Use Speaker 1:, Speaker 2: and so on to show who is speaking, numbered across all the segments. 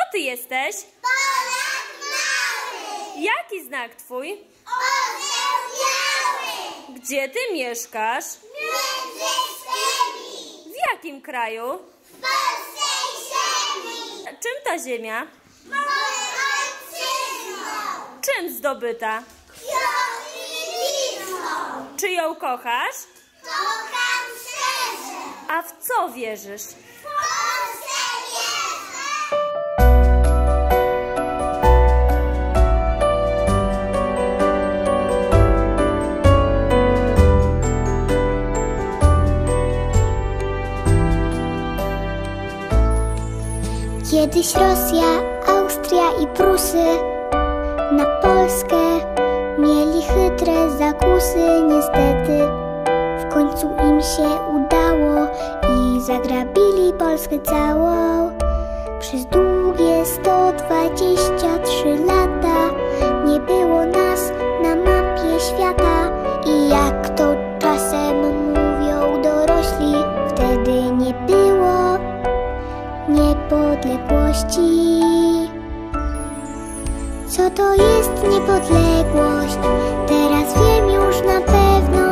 Speaker 1: ty jesteś?
Speaker 2: Polak mały.
Speaker 1: Jaki znak twój?
Speaker 2: Orzeł biały.
Speaker 1: Gdzie ty mieszkasz?
Speaker 2: Między swymi.
Speaker 1: W jakim kraju?
Speaker 2: W polskiej ziemi.
Speaker 1: Czym ta ziemia?
Speaker 2: Moją ojczyzną.
Speaker 1: Czym zdobyta?
Speaker 2: Krwią i bitwą.
Speaker 1: Czy ją kochasz?
Speaker 2: Kocham szczerze.
Speaker 1: A w co wierzysz?
Speaker 2: W Polsce wierzę.
Speaker 3: Kiedyś Rosja, Austria i Prusy na Polskę mieli chytre zakusy. Niestety w końcu im się udało i zagrabili Polskę całą. Przez długie 123 lata nie było nas na mapie świata. I jak to czasem mówią dorośli, wtedy nie było niepodległości. Co to jest niepodległość? Teraz wiem już na pewno.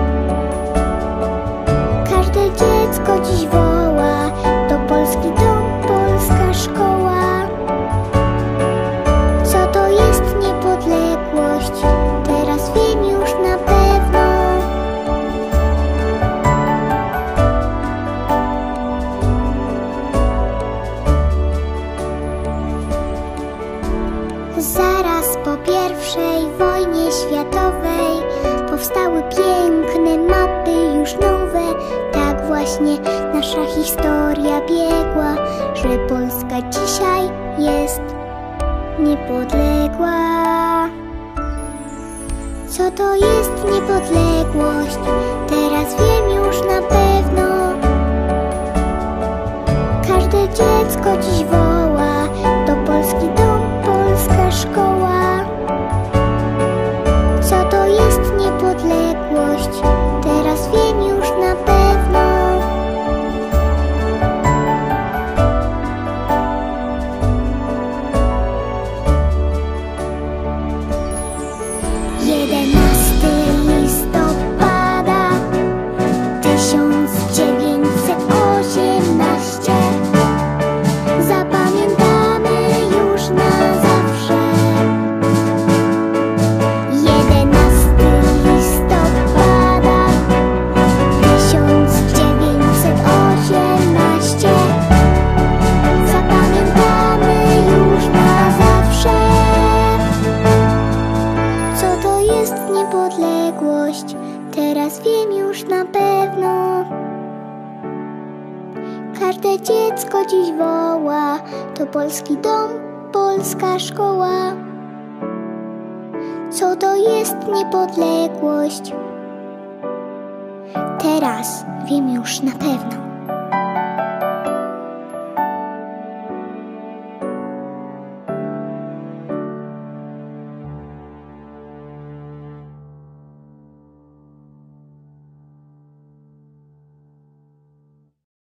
Speaker 3: Każde dziecko dziś woła: to polski dom, polska szkoła. Co to jest niepodległość? Teraz wiem już na pewno. Zaraz po I wojnie światowej powstały piękne mapy, już nowe. Tak właśnie nasza historia biegła, że Polska dzisiaj jest niepodległa. Co to jest niepodległość? Teraz wiem już na pewno. Każde dziecko dziś woła: to polski dom, polska szkoła. Co to jest niepodległość? Teraz wiem już na pewno. Jedenasty listopada 1918. Zapamiętamy już na zawsze. 11 listopada 1918. Zapamiętamy już na zawsze. Co to jest niepodległość? Teraz wiem już na pewno. Każde dziecko dziś woła: to polski dom, polska szkoła. Co to jest niepodległość? Teraz wiem już na pewno.